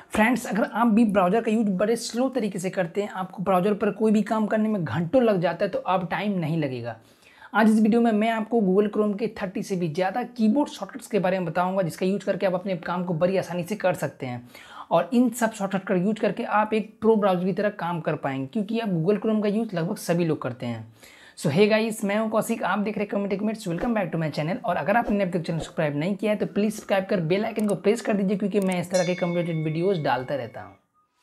Friends, अगर आप भी ब्राउज़र का यूज बड़े स्लो तरीके से करते हैं, आपको ब्राउज़र पर कोई भी काम करने में घंटों लग जाता है, तो अब टाइम नहीं लगेगा। आज इस वीडियो में मैं आपको गूगल क्रोम के 30 से भी ज़्यादा कीबोर्ड शॉर्टकट्स के बारे में बताऊंगा, जिसका यूज करके आप अपने काम को बड़ी आसानी से कर सकते हैं। और इन सब शॉर्टकट का यूज करके आप एक प्रो ब्राउज़र की तरह काम कर पाएंगे, क्योंकि अब गूगल क्रोम का यूज लगभग सभी लोग करते हैं। सो हे गाइस, मैं हूं कौशिक, आप देख रहे हैं comments. Welcome back to my channel. और अगर आपने अब तक चैनल सब्सक्राइब नहीं किया है तो प्लीज़ सब्सक्राइब कर बेल आइकन को प्रेस कर दीजिए, क्योंकि मैं इस तरह के कंप्यूटर वीडियोज़ डालता रहता हूँ।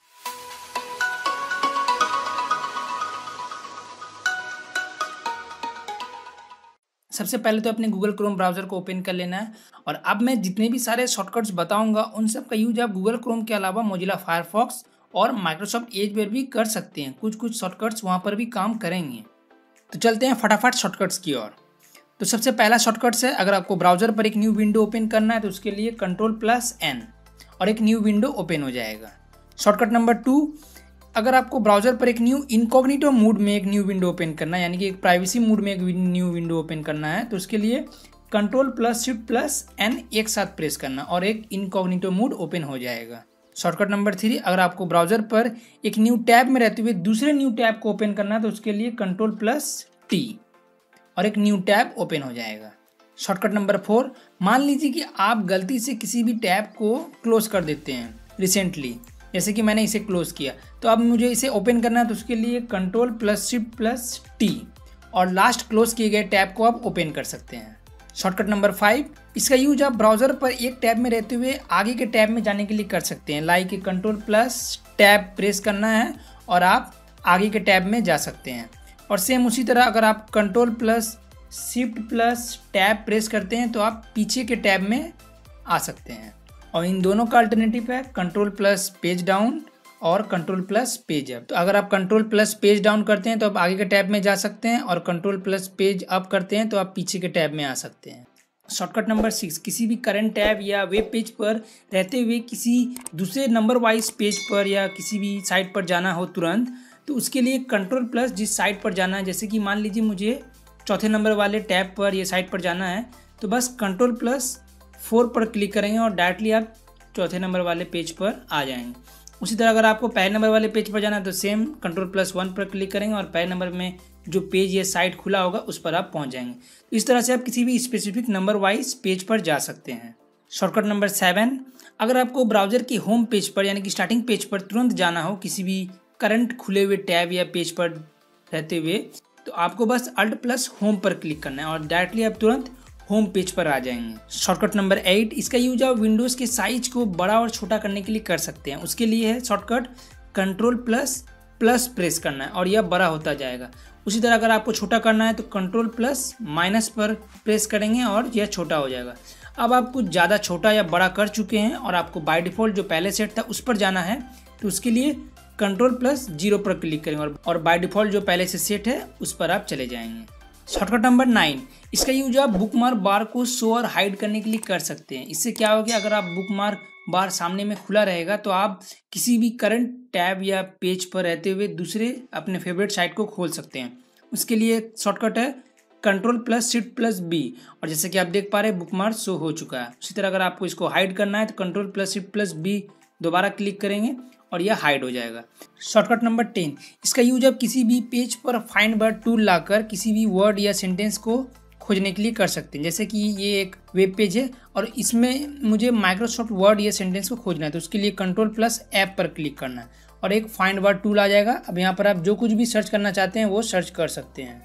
सबसे पहले तो अपने गूगल क्रोम ब्राउज़र को ओपन कर लेना है। और अब मैं जितने भी सारे शॉर्टकट्स बताऊंगा उन सब का यूज आप गूगल क्रोम के अलावा मोजिला फायरफॉक्स और माइक्रोसॉफ्ट एज पर भी कर सकते हैं। कुछ शॉर्टकट्स वहां पर भी काम करेंगे। तो चलते हैं फटाफट शॉर्टकट्स की ओर। तो सबसे पहला शॉर्टकट्स है, अगर आपको ब्राउज़र पर एक न्यू विंडो ओपन करना है तो उसके लिए Ctrl+N और एक न्यू विंडो ओपन हो जाएगा। शॉर्टकट नंबर 2, अगर आपको ब्राउज़र पर एक न्यू इनकॉग्निटो मोड में एक न्यू विंडो ओपन करना है, यानी कि एक प्राइवेसी मोड में एक न्यू विंडो ओपन करना है, तो उसके लिए Ctrl+Shift+N एक साथ प्रेस करना और एक इनकॉग्निटो मोड ओपन हो जाएगा। शॉर्टकट नंबर 3, अगर आपको ब्राउज़र पर एक न्यू टैब में रहते हुए दूसरे न्यू टैब को ओपन करना है तो उसके लिए Ctrl+T और एक न्यू टैब ओपन हो जाएगा। शॉर्टकट नंबर 4, मान लीजिए कि आप गलती से किसी भी टैब को क्लोज कर देते हैं रिसेंटली, जैसे कि मैंने इसे क्लोज किया, तो अब मुझे इसे ओपन करना है तो उसके लिए Ctrl+Shift+T और लास्ट क्लोज किए गए टैब को आप ओपन कर सकते हैं। शॉर्टकट नंबर 5, इसका यूज आप ब्राउज़र पर एक टैब में रहते हुए आगे के टैब में जाने के लिए कर सकते हैं। लाइक Ctrl+Tab प्रेस करना है और आप आगे के टैब में जा सकते हैं। और सेम उसी तरह अगर आप Ctrl+Shift+Tab प्रेस करते हैं तो आप पीछे के टैब में आ सकते हैं। और इन दोनों का अल्टरनेटिव है Ctrl+Page डाउन और Ctrl+Page अप। तो अगर आप Ctrl+Page डाउन करते हैं तो आप आगे के टैब में जा सकते हैं, और Ctrl+Page अप करते हैं तो आप पीछे के टैब में आ सकते हैं। शॉर्टकट नंबर 6, किसी भी करंट टैब या वेब पेज पर रहते हुए किसी दूसरे नंबर वाइज पेज पर या किसी भी साइट पर जाना हो तुरंत, तो उसके लिए Ctrl+ जिस साइट पर जाना है, जैसे कि मान लीजिए मुझे चौथे नंबर वाले टैब पर या साइट पर जाना है, तो बस Ctrl+4 पर क्लिक करेंगे और डायरेक्टली आप चौथे नंबर वाले पेज पर आ जाएंगे। उसी तरह अगर आपको पहले नंबर वाले पेज पर जाना है तो सेम Ctrl+1 पर क्लिक करेंगे और पहले नंबर में जो पेज या साइट खुला होगा उस पर आप पहुंच जाएंगे। तो इस तरह से आप किसी भी स्पेसिफिक नंबर वाइज पेज पर जा सकते हैं। शॉर्टकट नंबर 7, अगर आपको ब्राउज़र की होम पेज पर यानी कि स्टार्टिंग पेज पर तुरंत जाना हो किसी भी करंट खुले हुए टैब या पेज पर रहते हुए, तो आपको बस Alt+Home पर क्लिक करना है और डायरेक्टली आप तुरंत होम पेज पर आ जाएंगे। शॉर्टकट नंबर 8, इसका यूज आप विंडोज़ के साइज को बड़ा और छोटा करने के लिए कर सकते हैं। उसके लिए है शॉर्टकट Ctrl++ प्रेस करना है और यह बड़ा होता जाएगा। उसी तरह अगर आपको छोटा करना है तो Ctrl+- पर प्रेस करेंगे और यह छोटा हो जाएगा। अब आप कुछ ज़्यादा छोटा या बड़ा कर चुके हैं और आपको बाय डिफ़ॉल्ट जो पहले सेट था उस पर जाना है, तो उसके लिए Ctrl+0 पर क्लिक करेंगे और बाय डिफ़ॉल्ट जो पहले से सेट है उस पर आप चले जाएंगे। शॉर्टकट नंबर 9, इसका यूज आप बुकमार्क बार को शो और हाइड करने के लिए कर सकते हैं। इससे क्या होगा, अगर आप बुकमार्क बार सामने में खुला रहेगा तो आप किसी भी करंट टैब या पेज पर रहते हुए दूसरे अपने फेवरेट साइट को खोल सकते हैं। उसके लिए शॉर्टकट है Ctrl+Shift+B और जैसे कि आप देख पा रहे हैं बुकमार्क शो हो चुका है। उसी तरह अगर आपको इसको हाइड करना है तो Ctrl+Shift+B दोबारा क्लिक करेंगे और यह हाइड हो जाएगा। शॉर्टकट नंबर 10, इसका यूज आप किसी भी पेज पर फाइंड बार टूल लाकर किसी भी वर्ड या सेंटेंस को खोजने के लिए कर सकते हैं। जैसे कि ये एक वेब पेज है और इसमें मुझे माइक्रोसॉफ्ट वर्ड या सेंटेंस को खोजना है, तो उसके लिए Ctrl+F पर क्लिक करना है और एक फाइंड बार टूल आ जाएगा। अब यहाँ पर आप जो कुछ भी सर्च करना चाहते हैं वो सर्च कर सकते हैं।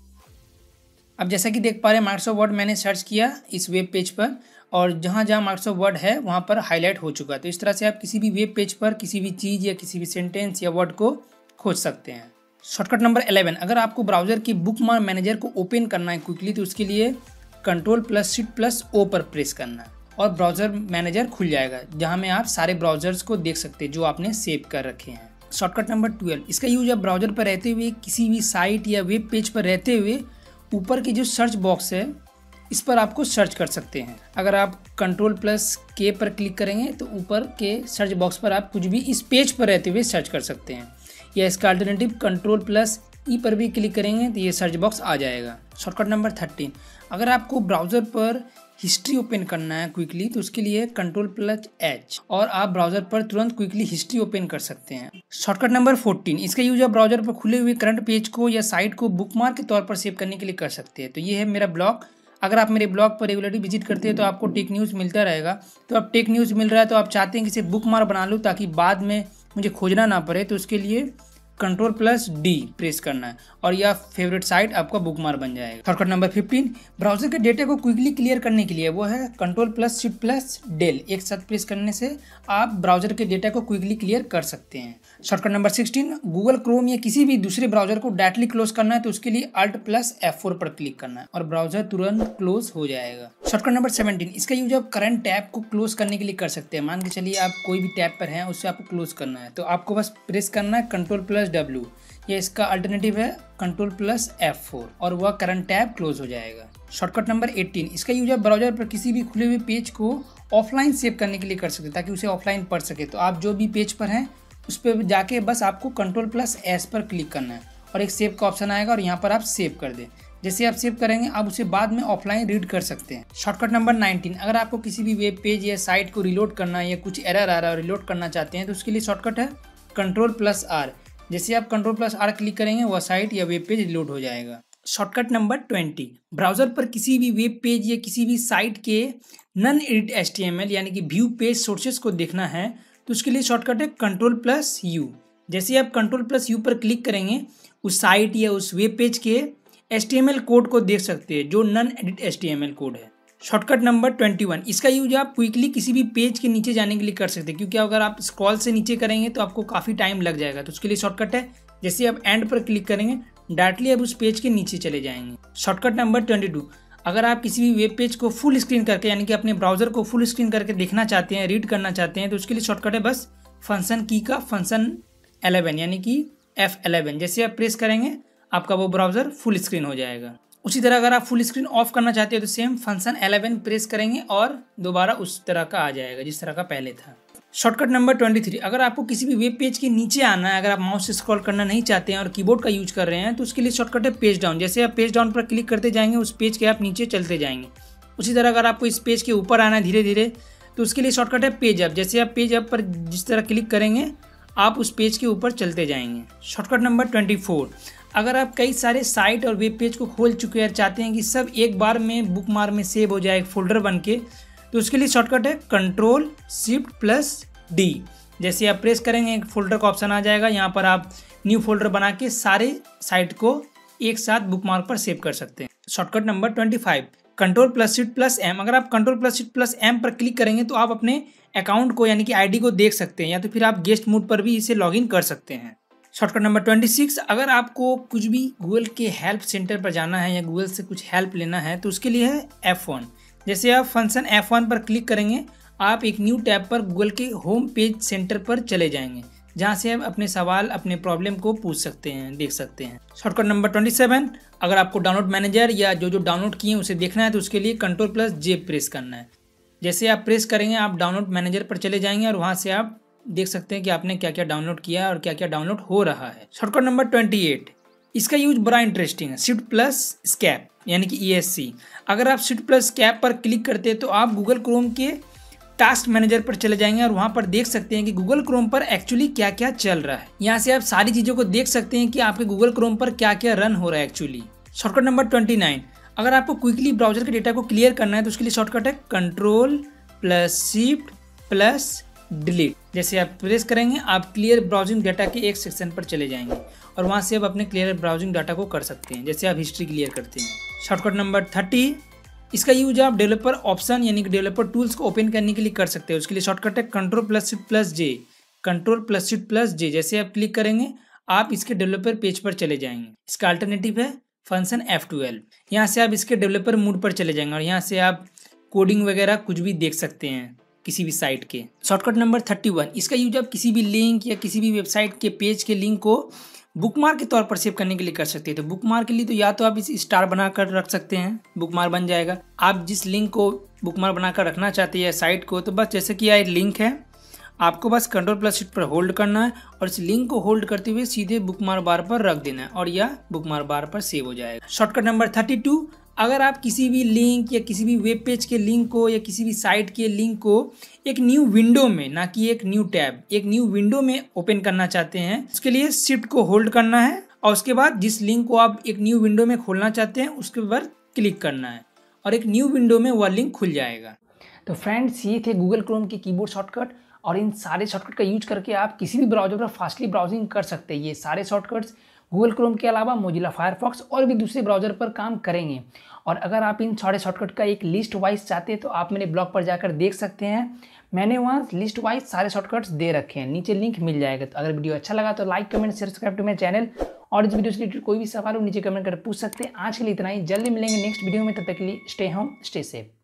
अब जैसा कि देख पा रहे हैं माइक्रोसॉफ्ट वर्ड मैंने सर्च किया इस वेब पेज पर, और जहाँ जहाँ माइक्रोसॉफ्ट वर्ड है वहाँ पर हाईलाइट हो चुका है। तो इस तरह से आप किसी भी वेब पेज पर किसी भी चीज़ या किसी भी सेंटेंस या वर्ड को खोज सकते हैं। शॉर्टकट नंबर 11, अगर आपको ब्राउज़र की बुकमार्क मैनेजर को ओपन करना है क्विकली, तो उसके लिए Ctrl+Shift+O पर प्रेस करना है और ब्राउज़र मैनेजर खुल जाएगा, जहाँ में आप सारे ब्राउज़र्स को देख सकते हैं जो आपने सेव कर रखे हैं। शॉर्टकट नंबर 12, इसका यूज आप ब्राउज़र पर रहते हुए किसी भी साइट या वेब पेज पर रहते हुए ऊपर की जो सर्च बॉक्स है इस पर आपको सर्च कर सकते हैं। अगर आप Ctrl+K पर क्लिक करेंगे तो ऊपर के सर्च बॉक्स पर आप कुछ भी इस पेज पर रहते हुए सर्च कर सकते हैं, या इसका अल्टरनेटिव Ctrl+E पर भी क्लिक करेंगे तो ये सर्च बॉक्स आ जाएगा। शॉर्टकट नंबर 13, अगर आपको ब्राउज़र पर हिस्ट्री ओपन करना है क्विकली, तो उसके लिए Ctrl+H और आप ब्राउजर पर तुरंत क्विकली हिस्ट्री ओपन कर सकते हैं। शॉर्टकट नंबर 14, इसका यूज आप ब्राउजर पर खुले हुए करंट पेज को या साइट को बुकमार्क के तौर पर सेव करने के लिए कर सकते हैं। तो ये है मेरा ब्लॉग। अगर आप मेरे ब्लॉग पर रेगुलरली विजिट करते हैं तो आपको टेक न्यूज़ मिलता रहेगा। तो अब टेक न्यूज़ मिल रहा है तो आप चाहते हैं कि इसे बुकमार्क बना लूँ ताकि बाद में मुझे खोजना ना पड़े, तो उसके लिए Ctrl+D प्रेस करना है और यह फेवरेट साइट आपका बुकमार्क बन जाएगा। शॉर्टकट नंबर 15, ब्राउजर के डेटा को क्विकली क्लियर करने के लिए वो है Ctrl+Shift+Del। एक साथ प्रेस करने से आप ब्राउजर के डेटा को क्विकली क्लियर कर सकते हैं। शॉर्टकट नंबर 16, गूगल क्रोम या किसी भी दूसरे ब्राउजर को डायरेक्टली क्लोज करना है तो उसके लिए Alt+F4 पर क्लिक करना है और ब्राउजर तुरंत क्लोज हो जाएगा। शॉर्टकट नंबर 17, इसका यूज आप करंट टैब को क्लोज करने के लिए कर सकते हैं। मान के चलिए आप कोई भी टैब पर हैं, उससे आपको क्लोज करना है तो आपको बस प्रेस करना है Ctrl+W, या इसका अल्टरनेटिव है Ctrl+F4 और वह करंट टैब क्लोज हो जाएगा। शॉर्टकट नंबर 18, इसका यूज आप ब्राउजर पर किसी भी खुले हुए पेज को ऑफलाइन सेव करने के लिए कर सकते हैं ताकि उसे ऑफलाइन पढ़ सके। तो आप जो भी पेज पर हैं उस पर जाके बस आपको Ctrl+S पर क्लिक करना है और एक सेव का ऑप्शन आएगा और यहाँ पर आप सेव कर दें। जैसे आप सेव करेंगे आप उसे बाद में ऑफलाइन रीड कर सकते हैं। शॉर्टकट नंबर 19, अगर आपको किसी भी वेब पेज या साइट को रिलोड करना है या कुछ एरर आ रहा है और रिलोड करना चाहते हैं तो उसके लिए शॉर्टकट है Ctrl+R। जैसे आप Ctrl+R क्लिक करेंगे वह साइट या वेब पेज रिलोड हो जाएगा। शॉर्टकट नंबर 20, ब्राउजर पर किसी भी वेब पेज या किसी भी साइट के नन एडिट HTML यानी कि व्यू पेज सोर्सेस को देखना है तो उसके लिए शॉर्टकट है Ctrl+U। जैसे आप Ctrl+U पर क्लिक करेंगे उस साइट या उस वेब पेज के HTML कोड को देख सकते हैं जो नन एडिट HTML कोड है। शॉर्टकट नंबर 21, इसका यूज आप क्विकली किसी भी पेज के नीचे जाने के लिए कर सकते हैं क्योंकि अगर आप स्क्रॉल से नीचे करेंगे तो आपको काफ़ी टाइम लग जाएगा। तो उसके लिए शॉर्टकट है, जैसे आप एंड पर क्लिक करेंगे डायरेक्टली आप उस पेज के नीचे चले जाएंगे। शॉर्टकट नंबर 22, अगर आप किसी भी वेब पेज को फुल स्क्रीन करके यानी कि अपने ब्राउजर को फुल स्क्रीन करके देखना चाहते हैं, रीड करना चाहते हैं तो उसके लिए शॉर्टकट है बस फंक्शन की का फंक्शन 11 यानी कि F11। जैसे आप प्रेस करेंगे आपका वो ब्राउजर फुल स्क्रीन हो जाएगा। उसी तरह अगर आप फुल स्क्रीन ऑफ करना चाहते हो तो सेम फंक्शन 11 प्रेस करेंगे और दोबारा उस तरह का आ जाएगा जिस तरह का पहले था। शॉर्टकट नंबर 23, अगर आपको किसी भी वेब पेज के नीचे आना है, अगर आप माउस से स्क्रॉल करना नहीं चाहते हैं और कीबोर्ड का यूज कर रहे हैं तो उसके लिए शॉर्टकट है पेज डाउन। जैसे आप पेज डाउन पर क्लिक करते जाएंगे उस पेज के आप नीचे चलते जाएंगे। उसी तरह अगर आपको इस पेज के ऊपर आना है धीरे धीरे तो उसके लिए शॉर्टकट है पेज अप। जैसे आप पेज अप पर जिस तरह क्लिक करेंगे आप उस पेज के ऊपर चलते जाएंगे। शॉर्टकट नंबर 24, अगर आप कई सारे साइट और वेब पेज को खोल चुके हैं और चाहते हैं कि सब एक बार में बुकमार्क में सेव हो जाए एक फोल्डर बन के तो उसके लिए शॉर्टकट है Ctrl+Shift+D। जैसे आप प्रेस करेंगे एक फोल्डर का ऑप्शन आ जाएगा, यहाँ पर आप न्यू फोल्डर बना के सारे साइट को एक साथ बुकमार्क पर सेव कर सकते हैं। Shortcut number 25, Ctrl+Shift+M। अगर आप Ctrl+Shift+M पर क्लिक करेंगे तो आप अपने अकाउंट को यानी कि ID को देख सकते हैं या तो फिर आप गेस्ट मोड पर भी इसे लॉगिन कर सकते हैं। शॉर्टकट नंबर 26, अगर आपको कुछ भी गूगल के हेल्प सेंटर पर जाना है या गूगल से कुछ हेल्प लेना है तो उसके लिए है F1। जैसे आप फंक्शन F1 पर क्लिक करेंगे आप एक न्यू टैब पर गूगल के होम पेज सेंटर पर चले जाएंगे जहां से आप अपने सवाल अपने प्रॉब्लम को पूछ सकते हैं, देख सकते हैं। शॉर्टकट नंबर 27, अगर आपको डाउनलोड मैनेजर या जो डाउनलोड किए उसे देखना है तो उसके लिए Ctrl+J प्रेस करना है। जैसे आप प्रेस करेंगे आप डाउनलोड मैनेजर पर चले जाएंगे और वहां से आप देख सकते हैं कि आपने क्या क्या डाउनलोड किया और क्या क्या डाउनलोड हो रहा है। शॉर्टकट नंबर 28, इसका यूज बड़ा इंटरेस्टिंग है, Shift+Escape यानी कि ESC। अगर आप Shift+Escape पर क्लिक करते हैं तो आप गूगल क्रोम के टास्क मैनेजर पर चले जाएंगे और वहां पर देख सकते हैं कि गूगल क्रोम पर एक्चुअली क्या क्या चल रहा है। यहाँ से आप सारी चीज़ों को देख सकते हैं कि आपके गूगल क्रोम पर क्या क्या रन हो रहा है एक्चुअली। शॉर्टकट नंबर 29, अगर आपको क्विकली ब्राउजर के डेटा को क्लियर करना है तो उसके लिए शॉर्टकट है Ctrl+Shift+Delete। जैसे आप प्रेस करेंगे आप क्लियर ब्राउजिंग डाटा के एक सेक्शन पर चले जाएंगे और वहां से आप अपने क्लियर ब्राउजिंग डाटा को कर सकते हैं जैसे आप हिस्ट्री क्लियर करते हैं। शॉर्टकट नंबर 30, इसका यूज आप डेवलपर ऑप्शन यानी कि डेवलपर टूल्स को ओपन करने के लिए कर सकते हैं। उसके लिए शॉर्टकट है Ctrl+Shift+J। जैसे आप क्लिक करेंगे आप इसके डेवलपर पेज पर चले जाएंगे। इसका अल्टरनेटिव है फंक्शन F12। यहाँ से आप इसके डेवलपर मोड पर चले जाएंगे और यहाँ से आप कोडिंग वगैरह कुछ भी देख सकते हैं किसी भी साइट के। शॉर्टकट नंबर 31, इसका यूज आप किसी भी लिंक या किसी भी वेबसाइट के पेज के लिंक को बुकमार्क के तौर पर सेव करने के लिए कर सकते हैं। तो बुकमार्क के लिए तो या तो आप इस स्टार बनाकर रख सकते हैं, बुकमार्क बन जाएगा। आप जिस लिंक को बुकमार्क बनाकर रखना चाहते हैं या साइट को, तो बस जैसे कि यह लिंक है आपको बस Ctrl+Shift पर होल्ड करना है और इस लिंक को होल्ड करते हुए सीधे बुकमार्क बार पर रख देना है और यह बुकमार्क बार पर सेव हो जाएगा। शॉर्टकट नंबर 32, अगर आप किसी भी लिंक या किसी भी वेब पेज के लिंक को या किसी भी साइट के लिंक को एक न्यू विंडो में, ना कि एक न्यू टैब, एक न्यू विंडो में ओपन करना चाहते हैं, उसके लिए शिफ्ट को होल्ड करना है और उसके बाद जिस लिंक को आप एक न्यू विंडो में खोलना चाहते हैं उसके ऊपर क्लिक करना है और एक न्यू विंडो में वह लिंक खुल जाएगा। तो फ्रेंड्स, ये थे गूगल क्रोम के कीबोर्ड शॉर्टकट और इन सारे शॉर्टकट का यूज करके आप किसी भी ब्राउजर पर फास्टली ब्राउजिंग कर सकते हैं। ये सारे शॉर्टकट्स गूगल क्रोम के अलावा मोजिला फायरफॉक्स और भी दूसरे ब्राउजर पर काम करेंगे। और अगर आप इन सारे शॉर्टकट का एक लिस्ट वाइज चाहते हैं तो आप मेरे ब्लॉग पर जाकर देख सकते हैं। मैंने वहाँ लिस्ट वाइज सारे शॉर्टकट्स दे रखे हैं, नीचे लिंक मिल जाएगा। तो अगर वीडियो अच्छा लगा तो like, comment, share, subscribe to my channel. और इस वीडियो से रिलेटेड कोई भी सवाल हो नीचे कमेंट कर पूछ सकते हैं। आज के लिए इतना ही, जल्दी मिलेंगे नेक्स्ट वीडियो में। तब तक के लिए स्टे होम, स्टे सेफ।